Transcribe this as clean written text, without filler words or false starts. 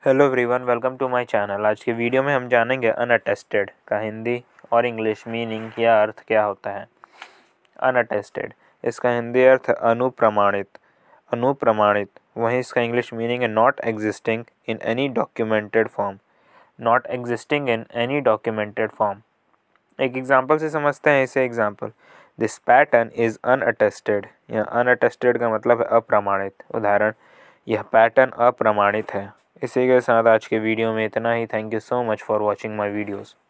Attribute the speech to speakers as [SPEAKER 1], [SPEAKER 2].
[SPEAKER 1] Hello everyone, welcome to my channel. आज के video में हम जानेंगे अनअटेस्टेड का हिंदी और इंग्लिश मीनिंग या अर्थ क्या होता है। अनअटेस्टेड, इसका हिंदी अर्थ है अनुप्रमाणित। अनुप्रमाणित, वहीं इसका इंग्लिश मीनिंग है not existing in any documented form. Not existing in any documented form. एक एग्जांपल से समझते हैं इसे। Example, this pattern is unattested. यह अनअटेस्टेड का मतलब है अप्रमाणित। उदाहरण, यह पैटर्न अप्रमाणित है। इसी के साथ आज के वीडियो में इतना ही। Thank you so much for watching my videos.